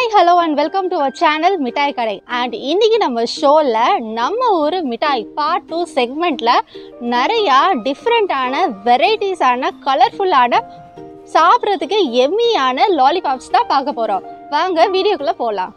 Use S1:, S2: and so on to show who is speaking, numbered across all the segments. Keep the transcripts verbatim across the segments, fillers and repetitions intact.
S1: Hi, hello and welcome to our channel Mittai Kadai. And இன்னைக்கு நம்ம ஷோல நம்ம ஊரு மிட்டாய் part two segmentல நிறைய டிஃபரண்டான வெரைட்டிஸான கலர்ஃபுல்லான சாப்பிட்றதுக்கு எம்மியான லாலிபாப்ஸ் தான் பார்க்க போறோம். வாங்க வீடியோக்குள்ள போலாம்.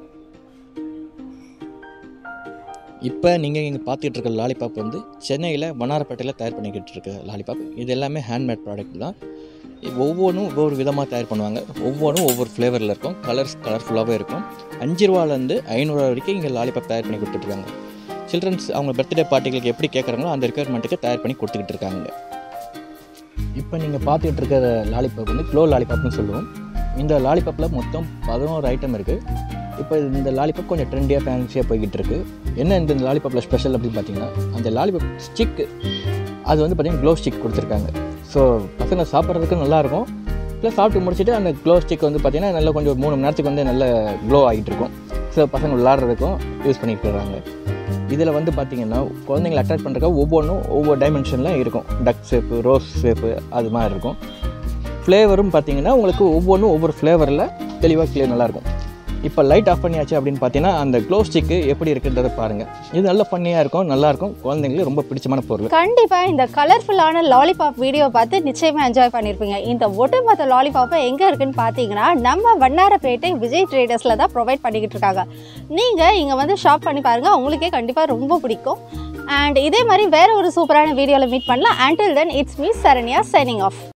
S2: இப்போ நீங்கள் இங்கே பார்த்துட்டு இருக்க லாலிபாப் வந்து சென்னையில் வண்ணாரப்பேட்டையில் தயார் பண்ணிக்கிட்டு இருக்க லாலிபாப். இது எல்லாமே ஹேண்ட்மேட் ப்ராடக்ட் தான். ஒவ்வொன்றும் ஒவ்வொரு விதமாக தயார் பண்ணுவாங்க. ஒவ்வொன்றும் ஒவ்வொரு ஃப்ளேவரில் இருக்கும். கலர்ஸ் கலர்ஃபுல்லாகவே இருக்கும். அஞ்சு ரூபாலேருந்து ஐநூறுரூவா வரைக்கும் இங்கே லாலிபாப் தயார் பண்ணி கொடுத்துட்ருக்காங்க. சில்ட்ரன்ஸ் அவங்க பர்த்டே பார்ட்டிகளுக்கு எப்படி கேட்குறாங்களோ அந்த ரெக்குயர்மெண்ட்டுக்கு தயார் பண்ணி கொடுத்துக்கிட்டு இருக்காங்க. இப்போ நீங்கள் பார்த்துக்கிட்டு இருக்கிற லாலிபாப் வந்து க்ளோ லாலிபாப்னு சொல்லுவோம். இந்த லாலிபாப்பில் மொத்தம் பதினோரு ஐட்டம் இருக்குது. இப்போ இந்த லாலிபாப் கொஞ்சம் ட்ரெண்டியாக ஃபேன்சியாக போய்கிட்டு இருக்குது. என்ன இந்த லாலிபாப்பில் ஸ்பெஷல் அப்படின்னு பார்த்தீங்கன்னா, அந்த லாலிபாப் ஸ்டிக்கு அது வந்து பார்த்திங்கன்னா க்ளோ ஸ்டிக் கொடுத்துருக்காங்க. ஸோ பசங்க சாப்பிட்றதுக்கு நல்லாயிருக்கும். ப்ளஸ் சாப்பிட்டு முடிச்சுட்டு அந்த க்ளோ ஸ்டிக் வந்து பார்த்திங்கன்னா நல்லா கொஞ்சம் மூணு மணி நேரத்துக்கு வந்து நல்ல க்ளோ ஆகிட்டு இருக்கும். ஸோ பசங்க விளாட்றதுக்கும் யூஸ் பண்ணிட்டு இருக்காங்க. இதில் வந்து பார்த்திங்கன்னா குழந்தைங்களை அட்ராக்ட் பண்ணுறதுக்காக ஒவ்வொன்றும் ஒவ்வொரு டைமென்ஷனில் இருக்கும். டக் ஷேப்பு, ரோஸ் ஷேப்பு அது மாதிரி இருக்கும். ஃப்ளேவரும் பார்த்திங்கன்னா உங்களுக்கு ஒவ்வொன்றும் ஒவ்வொரு ஃப்ளேவரில் தெளிவாக கிளியர் நல்லாயிருக்கும். இப்போ லைட் ஆஃப் பண்ணியாச்சு அப்படின்னு பார்த்தீங்கன்னா அந்த க்ளோ ஸ்டிக்கு எப்படி இருக்குன்றதை பாருங்கள். இது நல்ல ஃபன்னியாக இருக்கும், நல்லாயிருக்கும், குழந்தைங்களுக்கு ரொம்ப பிடிச்சமான பொருள்.
S1: கண்டிப்பாக இந்த கலர்ஃபுல்லான லாலிபாப் வீடியோ பார்த்து நிச்சயமாக என்ஜாய் பண்ணியிருப்பீங்க. இந்த ஒட்டுமொத்த லாலிபாப்பை எங்கே இருக்குன்னு பார்த்தீங்கன்னா நம்ம வண்ணாரப்பேட்டை விஜய் ட்ரேடர்ஸில் தான் ப்ரொவைட் பண்ணிக்கிட்டு இருக்காங்க. நீங்கள் இங்கே வந்து ஷாப் பண்ணி பாருங்கள், உங்களுக்கே கண்டிப்பாக ரொம்ப பிடிக்கும். அண்ட் இதே மாதிரி வேறு ஒரு சூப்பரான வீடியோவில் மீட் பண்ணலாம். Until then, it's me Saranya signing off.